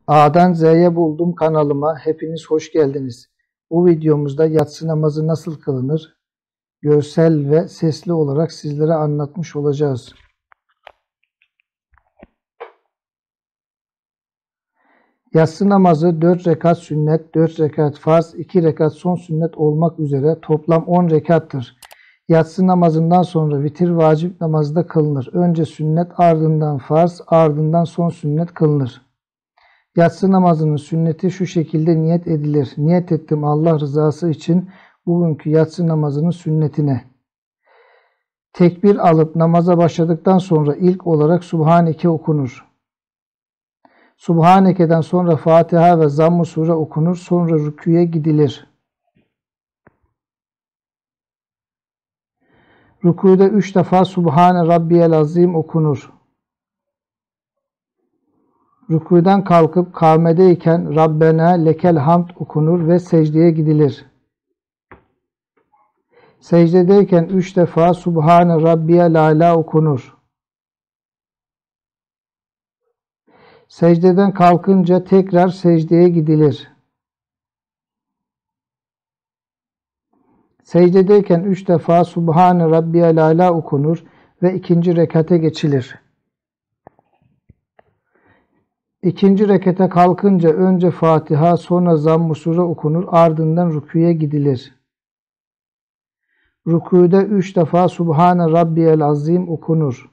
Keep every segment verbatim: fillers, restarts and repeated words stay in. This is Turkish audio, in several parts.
A'dan Z'ye buldum kanalıma hepiniz hoş geldiniz. Bu videomuzda yatsı namazı nasıl kılınır? Görsel ve sesli olarak sizlere anlatmış olacağız. Yatsı namazı dört rekat sünnet, dört rekat farz, iki rekat son sünnet olmak üzere toplam on rekattır. Yatsı namazından sonra vitir vacip namazda kılınır. Önce sünnet, ardından farz, ardından son sünnet kılınır. Yatsı namazının sünneti şu şekilde niyet edilir. Niyet ettim Allah rızası için bugünkü yatsı namazının sünnetine. Tekbir alıp namaza başladıktan sonra ilk olarak Subhaneke okunur. Subhaneke'den sonra Fatiha ve Zamm-ı Sure okunur. Sonra rüküye gidilir. Rükûde üç defa Subhane Rabbiyel Azim okunur. Rükûden kalkıp kâmedeyken Rabbena lekel hamd okunur ve secdeye gidilir. Secdedeyken üç defa Subhane Rabbiyel Âlâ okunur. Secdeden kalkınca tekrar secdeye gidilir. Secdedeyken üç defa Subhane Rabbiyel Âlâ okunur ve ikinci rekate geçilir. İkinci rekete kalkınca önce Fatiha, sonra Zamm-ı Sure okunur, ardından rüküye gidilir. Rükûde üç defa Subhane Rabbiyel Azim okunur.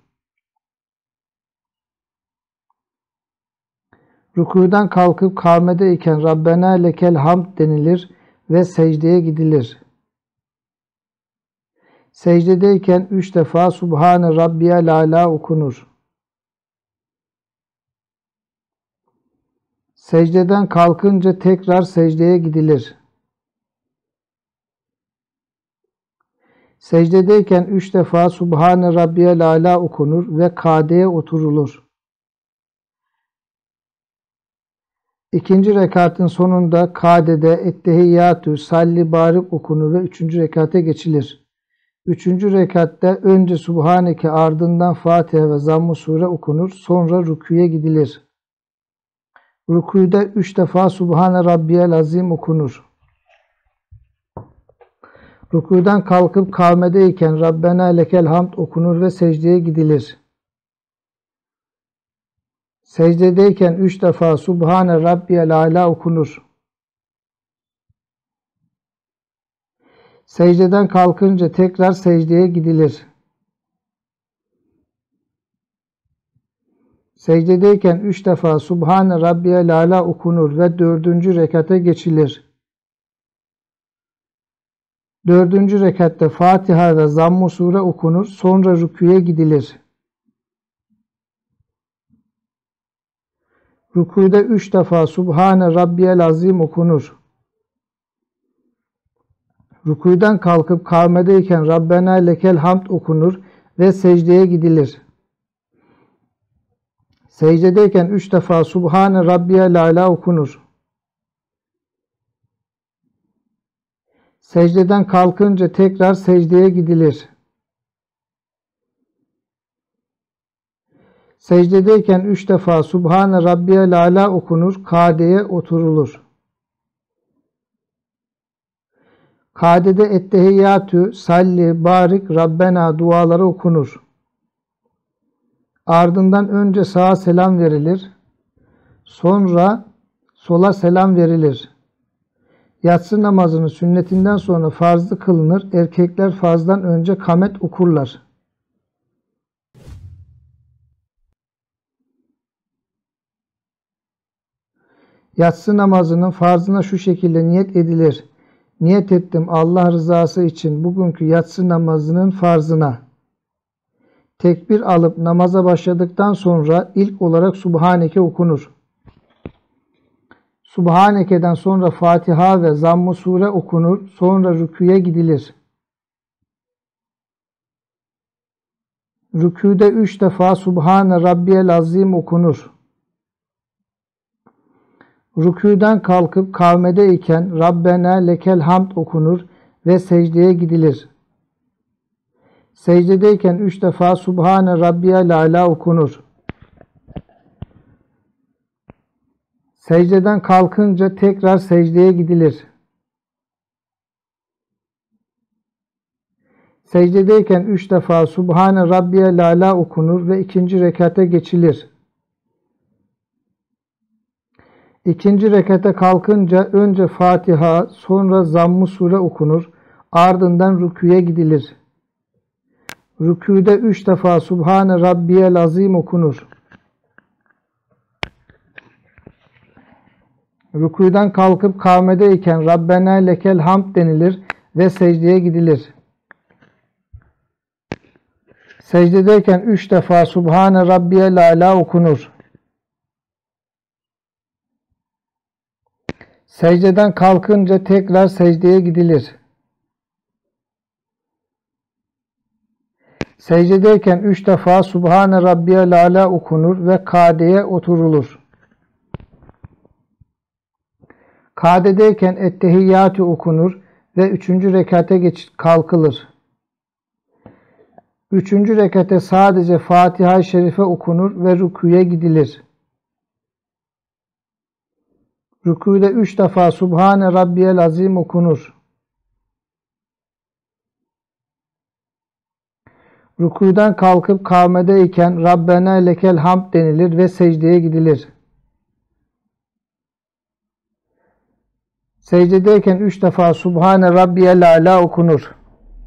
Rükûden kalkıp kâmedeyken Rabbena lekel hamd denilir ve secdeye gidilir. Secdedeyken üç defa Subhane Rabbiyel Âlâ okunur. Secdeden kalkınca tekrar secdeye gidilir. Secdedeyken üç defa Subhane Rabbiyel Âlâ okunur ve kâdeye oturulur. İkinci rekatın sonunda kâdede ettehiyyatü, salli, barik okunur ve üçüncü rekate geçilir. Üçüncü rekatta önce Subhaneke, ardından Fatiha ve Zamm-ı Sure okunur, sonra rüküye gidilir. Rükûde üç defa Subhane Rabbiyel Azim okunur. Rükûden kalkıp kâmedeyken Rabbena lekel hamd okunur ve secdeye gidilir. Secdedeyken üç defa Subhane Rabbiyel Âlâ okunur. Secdeden kalkınca tekrar secdeye gidilir. Secdedeyken üç defa Subhane Rabbiyel Âlâ okunur ve dördüncü rekate geçilir. Dördüncü rekatta Fatiha ve Zamm-ı Sure okunur, sonra rüküye gidilir. Rükûde üç defa Subhane Rabbiyel Azim okunur. Rükûden kalkıp kâmedeyken Rabbena lekel hamd okunur ve secdeye gidilir. Secdedeyken üç defa Subhane Rabbiyel Âlâ okunur. Secdeden kalkınca tekrar secdeye gidilir. Secdedeyken üç defa Subhane Rabbiyel Âlâ okunur, kâdeye oturulur. Kâdede ettehiyyatü, salli, barik, Rabbena duaları okunur. Ardından önce sağa selam verilir, sonra sola selam verilir. Yatsı namazının sünnetinden sonra farzı kılınır. Erkekler farzdan önce kamet okurlar. Yatsı namazının farzına şu şekilde niyet edilir. Niyet ettim Allah rızası için bugünkü yatsı namazının farzına. Tekbir alıp namaza başladıktan sonra ilk olarak Subhaneke okunur. Subhaneke'den sonra Fatiha ve Zamm-ı Sure okunur, sonra rüküye gidilir. Rükûde üç defa Subhane Rabbiyel Azim okunur. Rükûden kalkıp kâmedeyken Rabbena lekel hamd okunur ve secdeye gidilir. Secdedeyken üç defa Subhane Rabbiyel Âlâ okunur. Secdeden kalkınca tekrar secdeye gidilir. Secdedeyken üç defa Subhane Rabbiyel Ala okunur ve ikinci rekate geçilir. İkinci rekate kalkınca önce Fatiha, sonra Zamm-ı Sure okunur, ardından rüküye gidilir. Rükûde üç defa Subhane Rabbiyel Azim okunur. Rükûden kalkıp kâmedeyken Rabbena lekel hamd denilir ve secdeye gidilir. Secdedeyken üç defa Subhane Rabbiyel Ala okunur. Secdeden kalkınca tekrar secdeye gidilir. Secdedeyken üç defa Subhane Rabbiyel Ala okunur ve kadeye oturulur. Kadedeyken Ettehiyyatü okunur ve üçüncü rekate geç kalkılır. Üçüncü rekate sadece Fatiha-i Şerife okunur ve rükûye gidilir. Rükûde üç defa Subhane Rabbiyel Azim okunur. Rükûden kalkıp kâmedeyken Rabbena lekel hamd denilir ve secdeye gidilir. Secdedeyken üç defa Subhane Rabbiyel Ala okunur.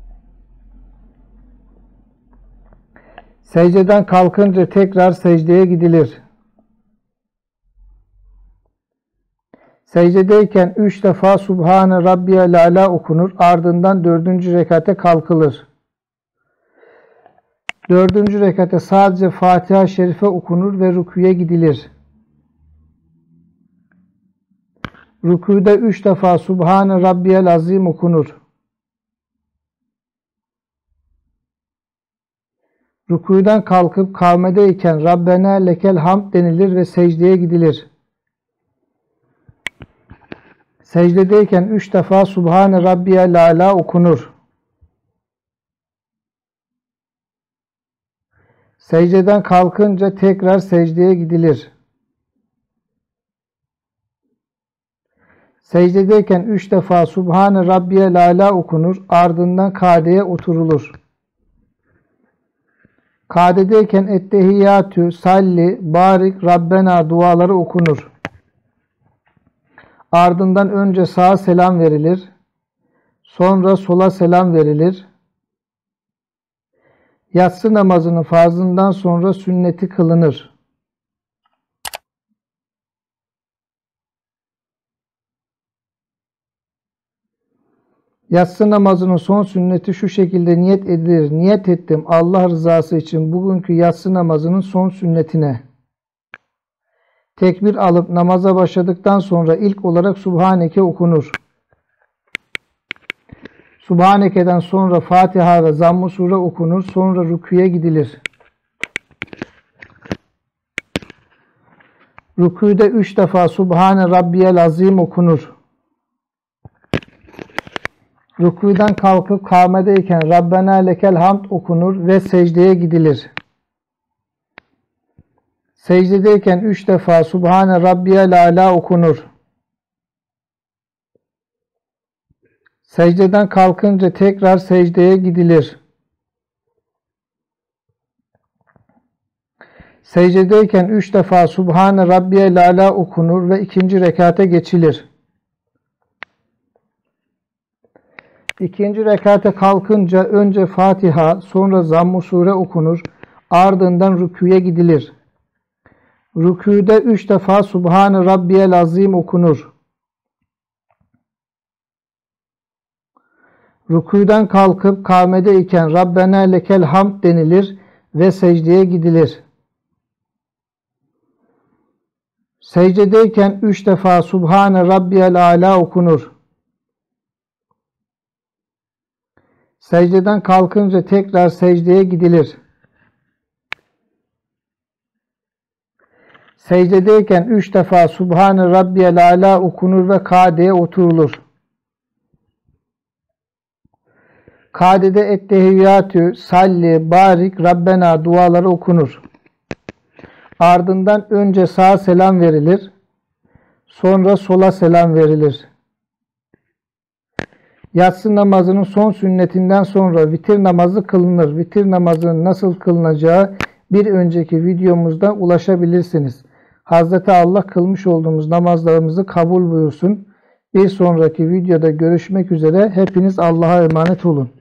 Secdeden kalkınca tekrar secdeye gidilir. Secdedeyken üç defa Subhane Rabbiyel Ala okunur, ardından dördüncü rekate kalkılır. Dördüncü rekate sadece Fatiha-i Şerife okunur ve rükûye gidilir. Rükûde üç defa Subhane Rabbiyel Azim okunur. Rükûden kalkıp kâmedeyken Rabbena lekel hamd denilir ve secdeye gidilir. Secdedeyken üç defa Subhane Rabbiyel Ala okunur. Secdeden kalkınca tekrar secdeye gidilir. Secdedeyken üç defa Subhane Rabbiyel Ala okunur, ardından kadeye oturulur. Kadedeyken Ettehiyyatü, Salli, Barik, Rabbena duaları okunur. Ardından önce sağa selam verilir, sonra sola selam verilir. Yatsı namazının farzından sonra sünneti kılınır. Yatsı namazının son sünneti şu şekilde niyet edilir. Niyet ettim Allah rızası için bugünkü yatsı namazının son sünnetine. Tekbir alıp namaza başladıktan sonra ilk olarak Subhaneke okunur. Subhaneke'den sonra Fatiha ve Zamm-ı Sure okunur. Sonra rüküye gidilir. Rükûde üç defa Subhane Rabbiyel Azim okunur. Rükûden kalkıp kâmedeyken Rabbena lekel hamd okunur ve secdeye gidilir. Secdedeyken üç defa Subhane Rabbiyel Ala okunur. Secdeden kalkınca tekrar secdeye gidilir. Secdedeyken üç defa Subhane Rabbiyel Ala okunur ve ikinci rekate geçilir. İkinci rekate kalkınca önce Fatiha, sonra Zamm-ı Sure okunur, ardından rükûye gidilir. Rükûde üç defa Subhane Rabbiyel Azim okunur. Rükûden kalkıp kâmedeyken Rabbena lekel hamd denilir ve secdeye gidilir. Secdedeyken üç defa Subhane Rabbiyel Ala okunur. Secdeden kalkınca tekrar secdeye gidilir. Secdedeyken üç defa Subhane Rabbiyel Ala okunur ve kadeye oturulur. Kadede Ettehiyyatü, Salli, Barik, Rabbena duaları okunur. Ardından önce sağa selam verilir, Sonra sola selam verilir. Yatsı namazının son sünnetinden sonra vitir namazı kılınır. Vitir namazının nasıl kılınacağı bir önceki videomuzda ulaşabilirsiniz. Hazreti Allah kılmış olduğumuz namazlarımızı kabul buyursun. Bir sonraki videoda görüşmek üzere. Hepiniz Allah'a emanet olun.